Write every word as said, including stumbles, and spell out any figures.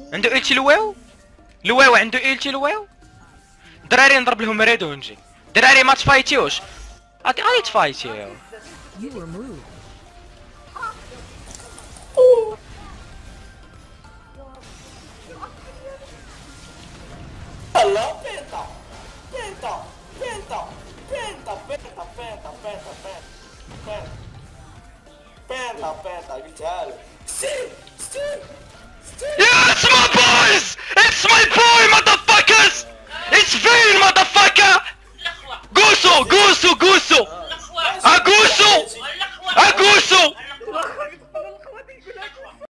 عنده ايلتي لواو. لواو عنده ايلتي لواو. دراري نضرب لهم ريد ونجي. دراري ما تفايتيوش. غادي غادي تفايتيو. You were moved. Hello, penta, penta, penta, penta, penta, penta, penta, penta, penta, penta, قلتها لك. ستيل ستيل ستيل. Yeah, it's my boys! It's my boy, motherfuckers! It's Vayne, motherfucker! Gusso, Gusso, Gusso! A Gusso!